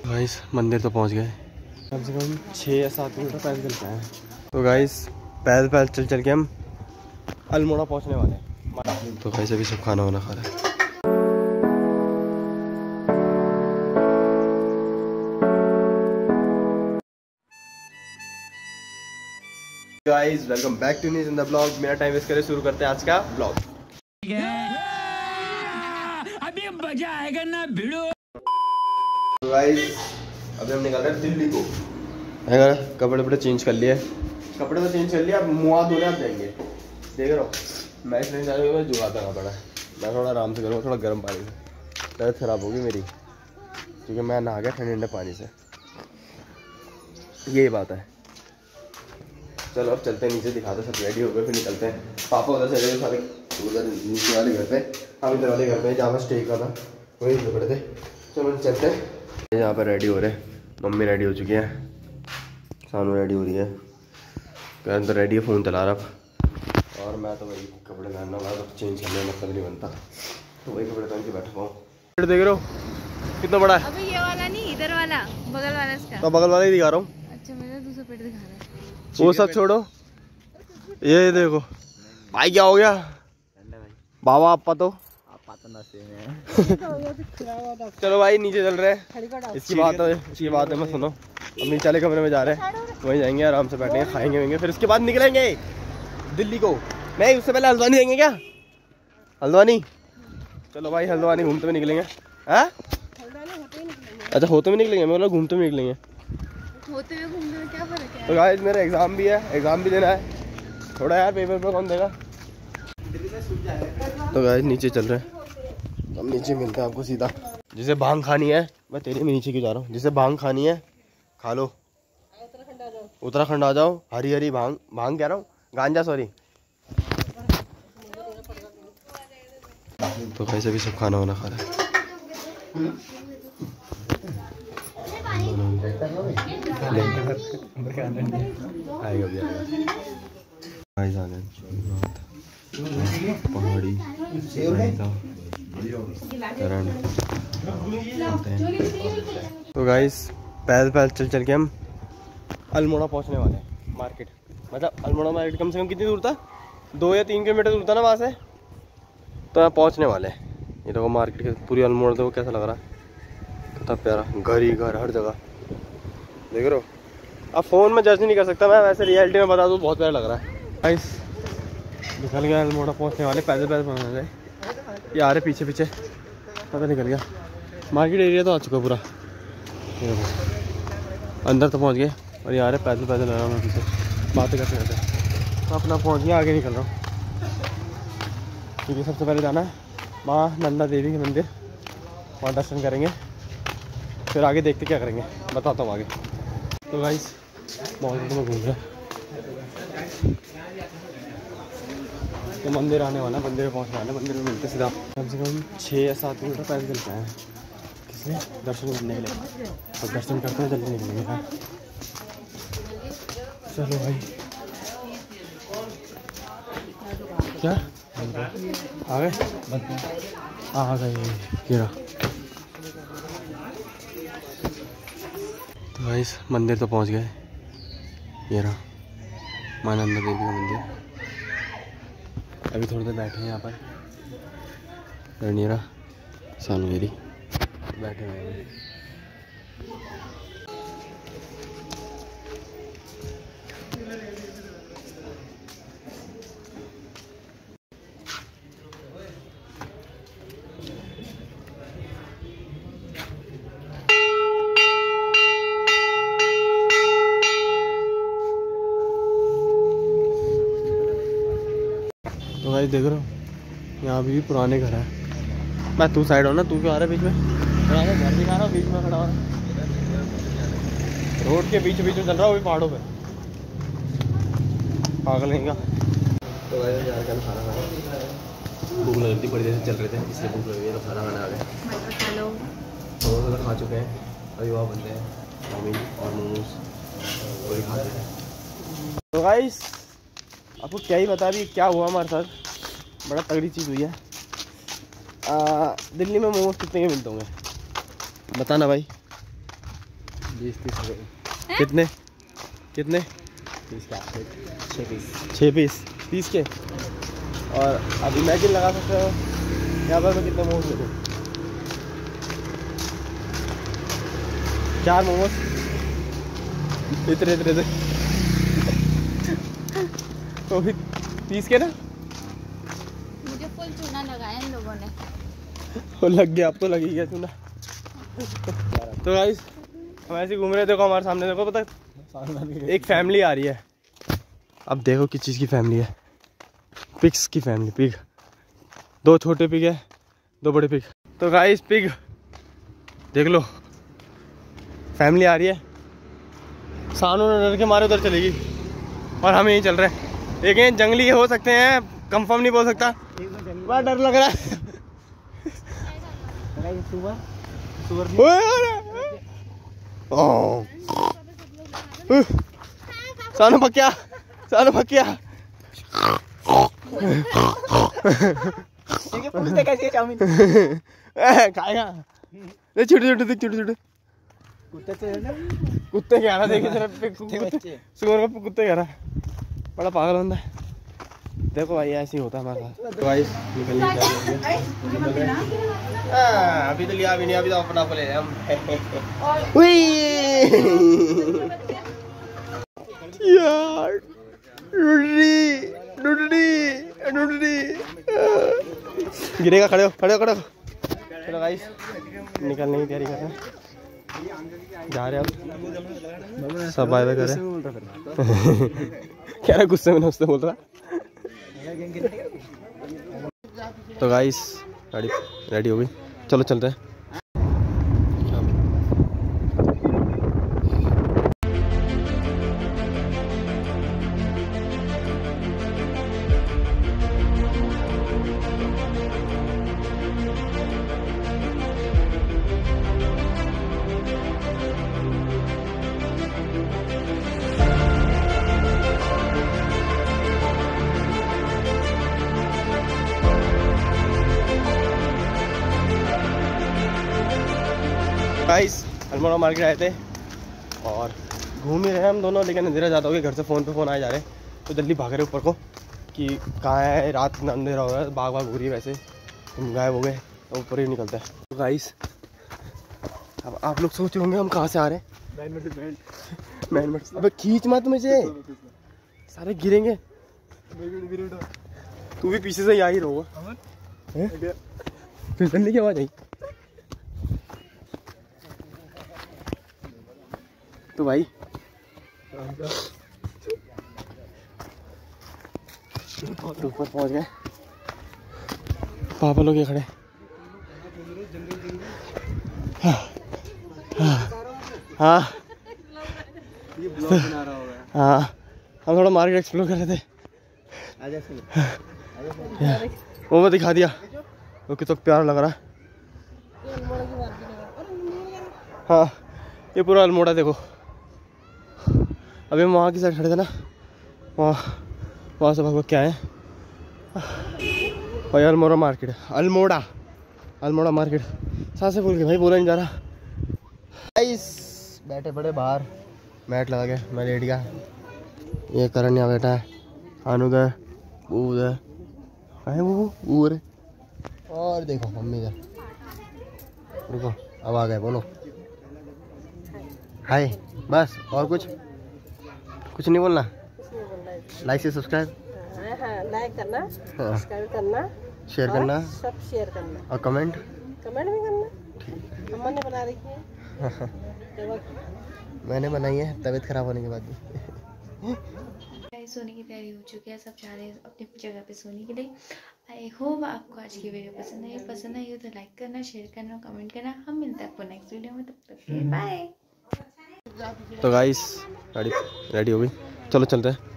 Guys मंदिर तो पहुंच गए, कम से कम 6 या 7 किलोमीटर पैदल चल के आए। तो गाइस पैदल चल के हम अल्मोड़ा पहुंचने वाले हैं। तो गाइस अभी सब खाना वाना खा रहे हैं। Guys welcome back to news in the blog. मेरा टाइम वेस्ट करे शुरू करते हैं आज का ब्लॉग। अभी मजा आएगा ना भिड़ो। तो गाइस अभी हम निकल रहे हैं दिल्ली को। कपड़े वपड़े चेंज कर लिए, कपड़े तो चेंज कर लिए, अब मुँह हाथ धोने आप जाएंगे। देख रहे हो मैं इसलिए जा रहा हूँ, जुगाड़ करना पड़ा। मैं थोड़ा आराम से करूँगा, थोड़ा गर्म पानी से। तबीयत खराब होगी मेरी क्योंकि मैं नहा गया ठंडे पानी से, यही बात है। चलो अब चलते हैं नीचे, दिखाते सब रेडी हो गए फिर निकलते हैं। पापा उधर चले गए सारे उधर नीचे वाले घर पे, हम इधर वाले घर पे जहाँ पर स्टे का था वहीं रुके पड़े थे। चलो चलते हैं। यहाँ पर रेडी हो रहे हैं, मम्मी रेडी हो चुकी है, सानू रेडी हो रही है, करण तो रेडी है फ़ोन चला रहा। और मैं तो वही कपड़े पहनना वाला, तो चेंज करने में मतलब नहीं बनता, तो वही कपड़े पहन के बैठा हुआ हूँ। देख रहे हो कितना बड़ा है। अभी ये वाला नहीं, इधर वाला बगल वाला इसका। तो बगल वाला ही दिखा रहा हूँ। अच्छा मेरा दूसरा पेट दिखा रहा है। वो सब छोड़ो, ये देखो भाई क्या हो गया बाबा। आपा तो चलो भाई नीचे चल रहे हैं। इसकी बात है मैं सुनो। अब नीचे वाले कमरे में जा रहे हैं, वहीं जाएंगे, आराम से बैठेंगे, खाएंगे वेंगे, फिर उसके बाद निकलेंगे दिल्ली को। नहीं उससे पहले हल्द्वानी जाएंगे क्या? हल्द्वानी चलो भाई, हल्द्वानी घूमते हुए निकलेंगे। हाँ अच्छा होते हुए निकलेंगे, मैं बोला घूमते हुए निकलेंगे। होते हुए घूमने में क्या फर्क है? तो गाइस मेरा एग्जाम भी है, एग्जाम भी देना है थोड़ा यार, पेपर पर कौन देगा। तो गाइस नीचे चल रहे हैं, हम नीचे मिलते हैं आपको सीधा। जिसे भांग खानी है, मैं तेरे में नीचे क्यों जा रहा हूँ, जिसे भांग खानी है खा लो, उत्तराखंड आ जाओ। हरी हरी भांग, भांग कह रहा हूँ, गांजा सॉरी। तो कैसे भी सब खाना वाना खा रहे हैं। आएगा भी पहाड़ी तो गाइस पैदल चल के हम अल्मोड़ा पहुंचने वाले हैं। मार्केट मतलब अल्मोड़ा मार्केट कम से कम कितनी दूर था, 2 या 3 किलोमीटर दूर था ना वहाँ से। तो यहाँ पहुँचने वाले हैं। ये देखो मार्केट के पूरी अल्मोड़ा देखो कैसा लग रहा है, कितना प्यारा, घर ही घर हर जगह देख रहे हो। अब फ़ोन में जज नहीं कर सकता मैं, वैसे रियलिटी में बता दूँ बहुत प्यारा लग रहा है। गाइस निकल गया अल्मोड़ा पहुँचने वाले, पैदल पहुँचने वाले। ये आ रहे पीछे पीछे, पता निकल गया। मार्केट एरिया तो आ चुका पूरा, अंदर तो पहुँच गए। और ये आ रहे पैदल आ रहा हूँ मैं पीछे, बातें करते रहते। तो अपना पहुँच गया, आगे निकल रहा हूँ क्योंकि सबसे पहले जाना है माँ नंदा देवी के मंदिर, वहाँ दर्शन करेंगे, फिर आगे देखते क्या करेंगे बताता हूँ आगे। तो गाइस बहुत में घूम रहा, तो मंदिर आने वाला, मंदिर में पहुँचने वाला, मंदिर में मिलते सीधा। कम से कम 6 या 7 किलोमीटर पैदल चल के आए हैं, किसने दर्शन करने के लिए। तो दर्शन करते हैं जल्दी निकलेंगे। हाँ चलो भाई, क्या आ गए? आ गए कीड़ा। तो गाइस मंदिर तो पहुंच गए, ये रहा माँ नंदा देवी का मंदिर। अभी थोड़ी देर बैठे हैं यहाँ पर, रणीरा सानवेरी बैठे हुए हैं। तो भाई देख रहे हो यहाँ भी पुराने घर है। मैं तू साइड हो ना, तू क्यों आ रहा है बीच में? घर दिखा रहा हूँ, बीच में खड़ा हो रहा है, रोड के बीच में चल रहा हूँ पहाड़ों पे, पागल नहीं का। तो भाई यार कल खाना खाना भूख लग रही थी, बड़ी देर से चल रहे थे इसलिए भूख लग रही है, तो खाना खाना आ गया। तो खा चुके हैं, अभी वहाँ बनते हैं चाउमीन और मोमोज, वही खाते हैं। तो गाइस आपको क्या ही बता, अभी क्या हुआ हमारे साथ, बड़ा तगड़ी चीज़ हुई है। दिल्ली में मोमोज कितने के मिलते होंगे बताना भाई? 20-30 रुपये। कितने कितने? 30 का 6 पीस। 6 पीस 30 के। और अब इमेजिन लगा सकते हो यहाँ पर मैं कितने मोमोज देखूँ। 4 मोमोज इतने तो भी 30 के ना। मुझे फुल चूना लगाया इन लोगों ने। वो लग गया, अब तो लग ही गया चूना। तो गाइस हम ऐसे घूम रहे थे, देखो हमारे सामने देखो, पता एक फैमिली आ रही है। अब देखो किस चीज़ की फैमिली है। पिग्स की फैमिली। पिग 2 छोटे पिग है, 2 बड़े पिग। तो गाइस पिग देख लो, फैमिली आ रही है। सानू ने डर के मारे उधर चलेगी और हम यहीं चल रहे हैं। लेकिन जंगली हो सकते हैं, कंफर्म नहीं बोल सकता, बड़ा डर लग रहा है। सानू पक्या, सानू पक्या। कैसे चाउमीन खाएगा। छोटे छोटे कुत्ते क्या रहा, देखिए जरा सुअर का कुत्ते क्या रहा, बड़ा पागल बंदा है। देखो भाई ऐसे ही होता है हमारे साथ। तो भाई निकल अभी तो लिया भी नहीं, अभी तो अपना को ले रहे हम। यार गिरेगा। खड़े हो। चलो गाइस निकलने की तैयारी कर रहे हैं, जा रहे अब सब बाय बाय कर रहे हैं। क्या रहा गुस्से में उससे बोल रहा। तो गाइस गाड़ी रेडी हो गई, चलो चलते हैं। गाइस अल्मोड़ा मार्केट आए थे और घूम ही रहे हैं हम दोनों, लेकिन अंधेरा ज़्यादा हो गया। घर से फ़ोन पे फ़ोन आए जा रहे हैं, तो जल्दी भाग रहे ऊपर को कि कहाँ है। रात में अंधेरा हो रहा है, बाग हो रही है, वैसे हम गायब हो गए, तो ऊपर ही निकलता है। तो गाइस अब आप लोग सोच रहे होंगे हम कहाँ से आ रहे हैं। अबे खींच मत मुझे, सारे गिरेंगे। तू भी पीछे से ही आ ही रहोगा। फिसलने की आवाज़ आई। तो भाई ऊपर पहुंच गए, पापा लोग ये खड़े। हाँ हाँ हम थोड़ा मार्केट एक्सप्लोर कर रहे थे। वो मैं दिखा दिया, वो कितना प्यारा लग रहा है। हाँ ये पूरा अल्मोड़ा देखो। अभी हम वहाँ की साइड खड़े थे ना, वहाँ से भागो क्या है। भाई अल्मोड़ा मार्केट, अल्मोड़ा मार्केट। साथ से बोल के भाई बोला नहीं जा रहा। बैठे बड़े बाहर मैट लगा के, मैं लेट गया। ये करण यहाँ बैठा है, आनू उधर, वो उधर है, वो उधर। और देखो मम्मी इधर। रुको अब आ गए, बोलो हाय। बस और कुछ नहीं बोलना। लाइक से सब्सक्राइब, लाइक करना, सब्सक्राइब करना, शेयर करना, सब शेयर करना और कमेंट भी करना। अम्मा ने बना रखी है। मैंने बनाई है तबीयत खराब होने के बाद भी। सोने की तैयारी हो चुकी है, सब जा रहे हैं अपनी जगह पे सोने के लिए। आई होप आपको आज की वीडियो पसंद आई हो तो लाइक करना, शेयर करना, कमेंट करना। हम मिलते हैं आपको नेक्स्ट वीडियो में, तब तक के बाय। तो गाइस गाड़ी रेडी हो गई, चलो चलते हैं।